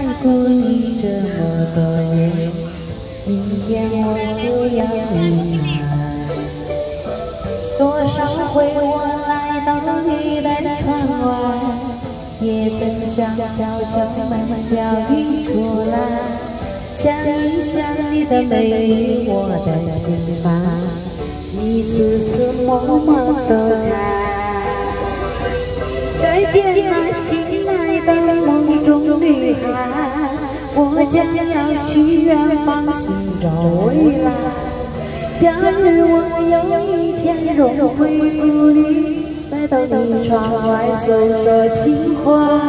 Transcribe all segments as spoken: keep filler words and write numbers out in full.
过你这么多年，明天我就要离开。多少回我来到你的窗外，也曾想悄悄门叫你出来，想一想你的美丽，我的平凡，一次次默默走开。再见那心爱的梦中女孩，我将要去远方寻找未来。假日我有一天若回顾你，再到你窗外诉说情话。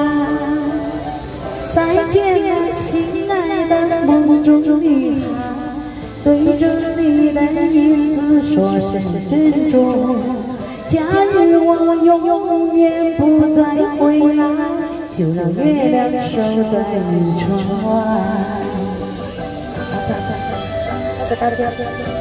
再见那心爱的梦中女孩，对着你的影子说声珍重。假日我永远不再回来，就让月亮守在你窗外。谢谢大家。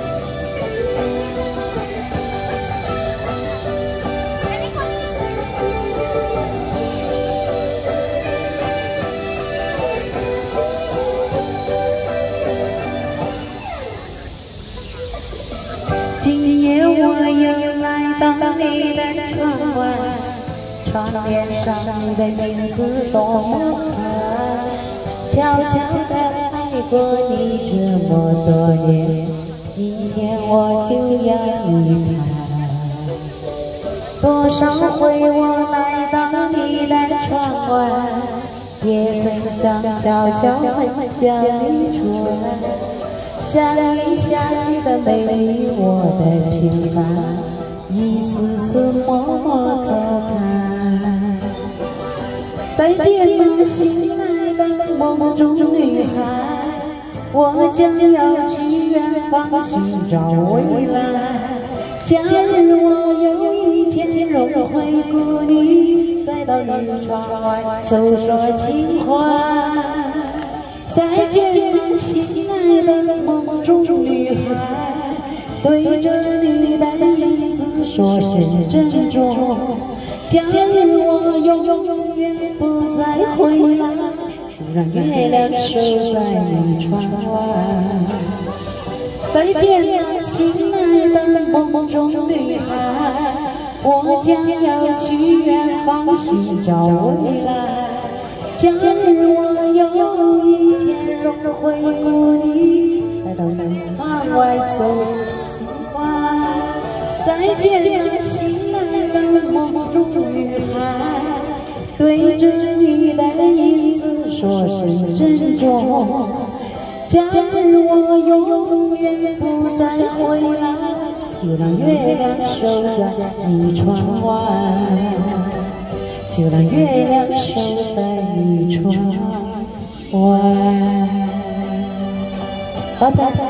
今夜我又来到你的窗外，窗帘上你的影子多么可爱，悄悄地爱过你这么多年，明天我就要离开。多少回我来到你的窗外，也曾想悄悄地叫你出来。想一想你的美丽，我的平凡，一次次默默走开。再见那心爱的梦中女孩，我将要去远方寻找未来。假日我有一天若回顾你，再到你窗外诉说情话。再见那心爱的梦中女孩，对着你的影子说声珍重。假日我永远不再回来，就让月亮守在你窗外。再见那心爱的梦中女孩，我将要去远方寻找未来。假日我有一天若回顾你，再到你窗外诉情话。再见那心爱的梦中女孩，对着你的影子说声珍重。假日我永远不再回来，就让月亮守在你窗外，就让月亮守在你窗外。好，再见。